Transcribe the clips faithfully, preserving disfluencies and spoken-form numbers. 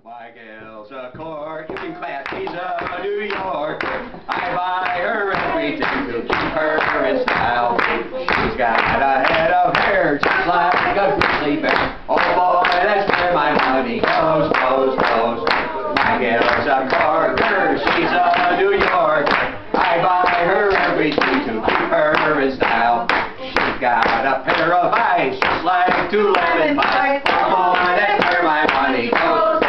My gal's a Cork, you can clap, she's a New Yorker. I buy her everything to keep her in style. She's got a head of hair just like a grizzly bear. Oh boy, that's where my money goes, goes, goes. My gal's a Corker, she's a New Yorker. I buy her everything to keep her in style. She's got a pair of eyes just like two lemon pies. Oh boy, that's where my money goes.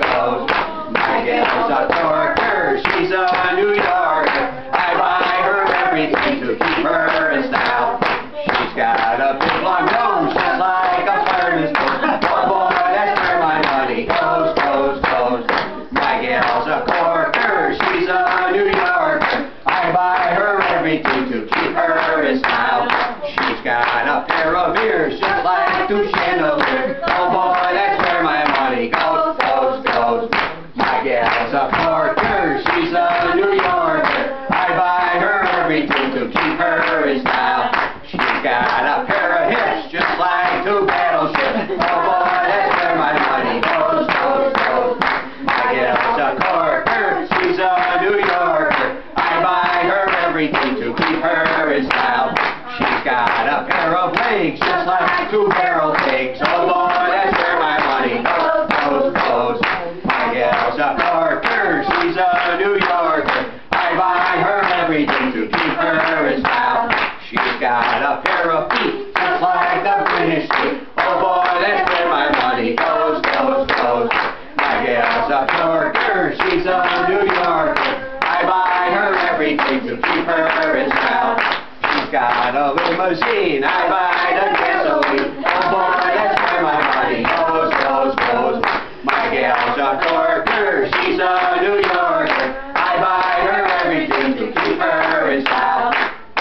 A Corker, she's a New Yorker. I buy her everything to keep her in style. She's got a big long nose just like a fireman's nose. Oh boy, that's where my money goes, goes, goes. My gal's a Corker, she's a New Yorker. I buy her everything to keep her in style. She's got a pair of ears just like two chandeliers. Oh boy, that's where my money goes, goes, goes. My gal's a Corker, she's a New Yorker. I buy her everything to keep her in style. She's got a pair of hips just like two battleships. Oh boy, that's where my money goes, goes, goes. My gal's a Corker, she's a New Yorker. I buy her everything to keep her in style. She's got a pair of legs just like two barrel pigs. Oh boy, that's where my money goes, goes, goes. My gal's a Corker, she's a New Yorker. I buy her everything to keep her in style. She's got a pair of feet just like the British do. Oh boy, that's where my money goes, goes, goes. My gal's a Corker, she's a New Yorker. I buy her everything to keep her in style. She's got a limousine, I buy the gasoline. Oh boy, that's where my money goes, goes, goes. My gal's a Corker, she's a New Yorker. I buy her everything to keep her in style.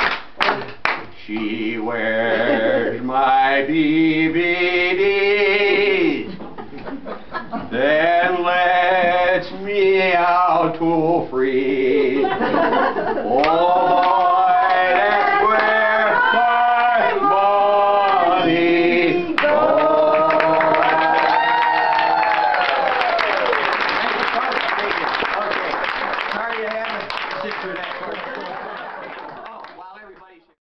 She wears my D V Ds, then lets me out to free. Oh,